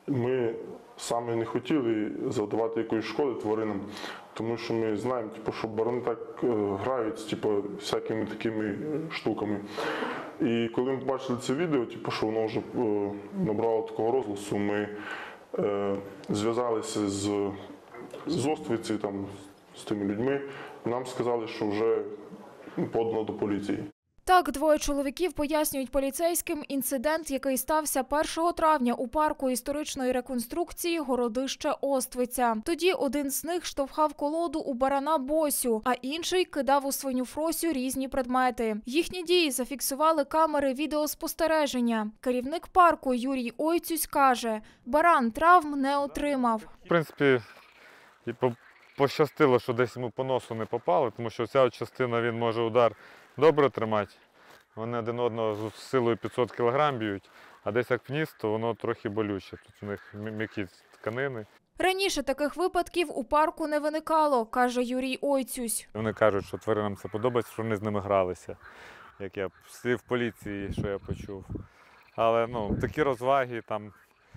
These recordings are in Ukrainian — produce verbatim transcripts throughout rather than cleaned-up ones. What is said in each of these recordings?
Ми саме не хотіли завдавати якоїсь шкоди тваринам, тому що ми знаємо, типу, що барани так грають типу, всякими такими штуками. І коли ми побачили це відео, типу, що воно вже набрало такого розголосу, ми е, зв'язалися з, з Оствиці, там, з тими людьми, і нам сказали, що вже подано до поліції. Так, двоє чоловіків пояснюють поліцейським інцидент, який стався першого травня у парку історичної реконструкції городище Оствиця. Тоді один з них штовхав колоду у барана Босю, а інший кидав у свиню Фросю різні предмети. Їхні дії зафіксували камери відеоспостереження. Керівник парку Юрій Ойцюсь каже, баран травм не отримав. В принципі, і пощастило, що десь йому по носу не попало, тому що ця частина він може удар добре тримати. Вони один одного з силою п'ятсот кілограм б'ють, а десь як вниз, то воно трохи болюче. Тут у них м'які тканини. Раніше таких випадків у парку не виникало, каже Юрій Ойцюсь. Вони кажуть, що тваринам це подобається, що вони з ними гралися, як я в поліції, що я почув. Але ну, такі розваги, там,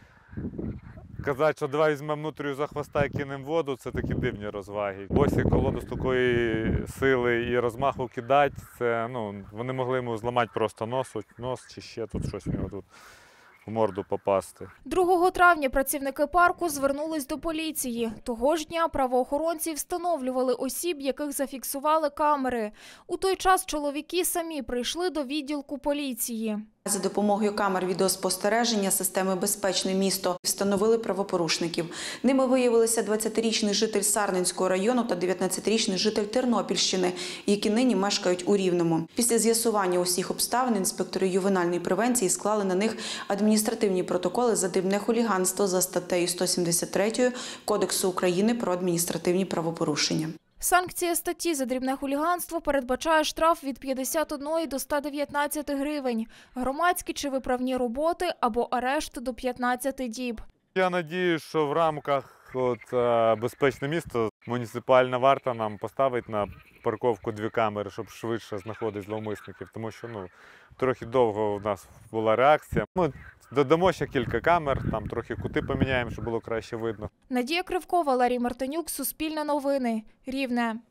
казати, що давай візьмемо внутрію за хвоста і кинемо воду, це такі дивні розваги. Босі колоду з такої сили і розмаху кидати, це, ну, вони могли йому зламати просто нос, нос чи ще тут щось в нього тут в морду попасти. другого травня працівники парку звернулись до поліції. Того ж дня правоохоронці встановлювали осіб, яких зафіксували камери. У той час чоловіки самі прийшли до відділку поліції. За допомогою камер відеоспостереження системи «Безпечне місто» встановили правопорушників. Ними виявилися двадцятирічний житель Сарненського району та дев'ятнадцятирічний житель Тернопільщини, які нині мешкають у Рівному. Після з'ясування усіх обставин інспектори ювенальної превенції склали на них адміністративні протоколи за дрібне хуліганство за статтею сто сімдесят три Кодексу України про адміністративні правопорушення. Санкція статті за дрібне хуліганство передбачає штраф від п'ятдесят однієї до ста дев'ятнадцяти гривень, громадські чи виправні роботи або арешт до п'ятнадцяти діб. Я сподіваюся, що в рамках от, «Безпечне місто» муніципальна варта нам поставить на парковку дві камери, щоб швидше знаходити зловмисників, тому що ну, трохи довго у нас була реакція. Ми додамо ще кілька камер, там трохи кути поміняємо, щоб було краще видно. Надія Кривкова, Валерій Мартинюк, Суспільне новини, Рівне.